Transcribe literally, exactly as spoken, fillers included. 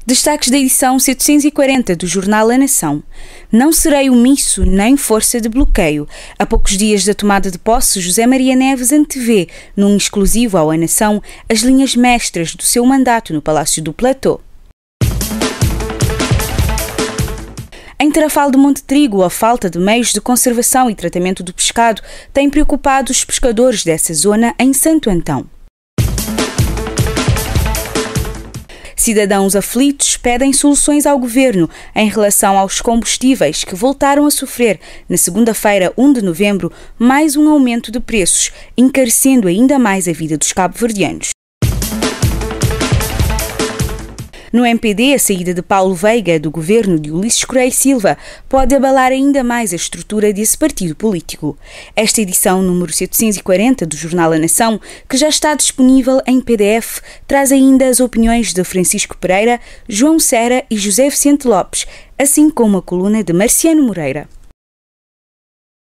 Destaques da edição setecentos e quarenta do jornal A Nação. Não serei omisso nem força de bloqueio. A poucos dias da tomada de posse, José Maria Neves antevê, num exclusivo ao A Nação, as linhas mestras do seu mandato no Palácio do Platô. Em Tarrafal de Monte Trigo, a falta de meios de conservação e tratamento do pescado tem preocupado os pescadores dessa zona em Santo Antão. Cidadãos aflitos pedem soluções ao governo em relação aos combustíveis que voltaram a sofrer, na segunda-feira, primeiro de novembro, mais um aumento de preços, encarecendo ainda mais a vida dos cabo-verdianos. No M P D, a saída de Paulo Veiga do governo de Ulisses Correia e Silva pode abalar ainda mais a estrutura desse partido político. Esta edição número setecentos e quarenta do jornal A Nação, que já está disponível em P D F, traz ainda as opiniões de Francisco Pereira, João Serra e José Vicente Lopes, assim como a coluna de Marciano Moreira.